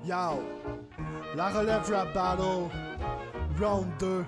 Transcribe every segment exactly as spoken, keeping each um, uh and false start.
Yo, la relève rap battle, round deux.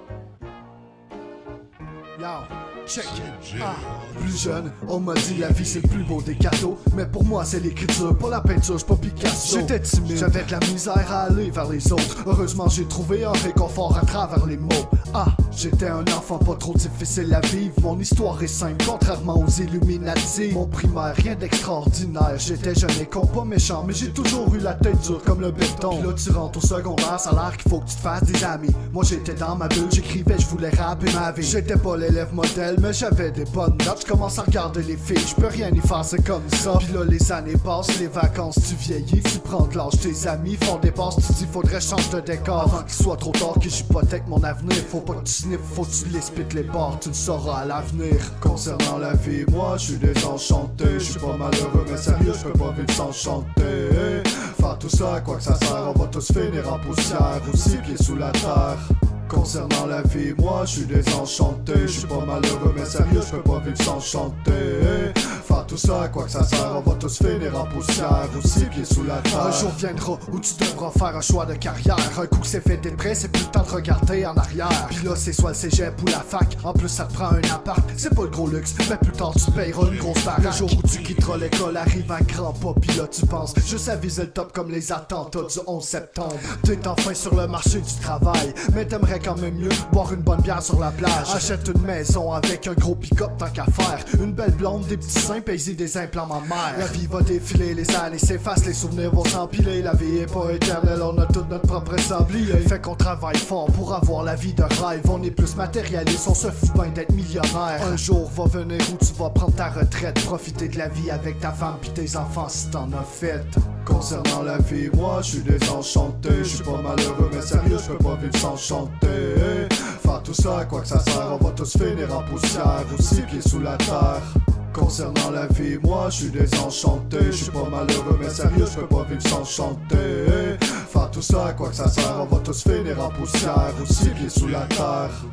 Yo, check it. Ah. Plus jeune, on m'a dit la vie c'est le plus beau des cadeaux. Mais pour moi c'est l'écriture, pas la peinture, j'suis pas Picasso. J'étais timide, j'avais de la misère à aller vers les autres. Heureusement j'ai trouvé un réconfort à travers les mots. Ah, j'étais un enfant pas trop difficile à vivre. Mon histoire est simple, contrairement aux Illuminati. Mon primaire, rien d'extraordinaire. J'étais jeune et con, pas méchant, mais j'ai toujours eu la tête dure comme le béton. Puis là tu rentres au secondaire, ça a l'air qu'il faut que tu te fasses des amis. Moi j'étais dans ma bulle, j'écrivais, je voulais rapper ma vie. J'étais pas l'élève modèle, mais j'avais des bonnes notes. Je commence à regarder les filles, je peux rien y faire, c'est comme ça. Puis là les années passent, les vacances, tu vieillis, tu prends de l'âge, tes amis font des passes, tu dis faudrait changer de décor. Avant qu'il soit trop tard que j'hypothèque mon avenir, faut pas que tu sniffes, faut que tu les spites les bords, tu le sauras à l'avenir. Concernant la vie, moi je suis désenchanté, je suis pas malheureux mais sérieux, je peux pas vivre sans chanter. Faire tout ça, quoi que ça sert, on va tous finir en poussière, aussi pieds sous la terre. Concernant la vie, moi je suis désenchanté, je suis pas malheureux mais sérieux, je peux pas vivre sans chanter. Faire tout ça, quoi que ça sert, on va tous finir en poussière, aussi pieds sous la terre. Un jour viendra où tu devras faire un choix de carrière. Un coup que c'est fait d'être prêt, c'est plus le temps de regarder en arrière. Puis là c'est soit le cégep ou la fac, en plus ça te prend un appart. C'est pas le gros luxe, mais plus tard tu payeras une grosse baraque. Le jour où tu quitteras l'école arrive un grand pas, puis là tu penses juste à viser le top comme les attentats du onze septembre. T'es enfin sur le marché du travail, mais t'aimerais quand même mieux boire une bonne bière sur la plage. Achète une maison avec un gros pick-up tant qu'à faire. Une belle blonde, des petits seins, payer des implants ma mère. La vie va défiler, les années s'effacent, les souvenirs vont s'empiler. La vie est pas éternelle, on a tout notre propre sablier. Fait qu'on travaille fort pour avoir la vie de rêve. On est plus matérialiste, on se fout bien d'être millionnaire. Un jour va venir où tu vas prendre ta retraite, profiter de la vie avec ta femme pis tes enfants si t'en as fait. Concernant la vie, moi je suis désenchanté, je suis pas malheureux mais sérieux, je peux pas vivre sans chanter. Faire tout ça, quoi que ça sert, on va tous finir en poussière, aussi pieds sous la terre. Concernant la vie, moi je suis désenchanté, je suis pas malheureux mais sérieux, je peux pas vivre sans chanter. Faire tout ça, quoi que ça sert, on va tous finir en poussière, aussi pieds sous la terre.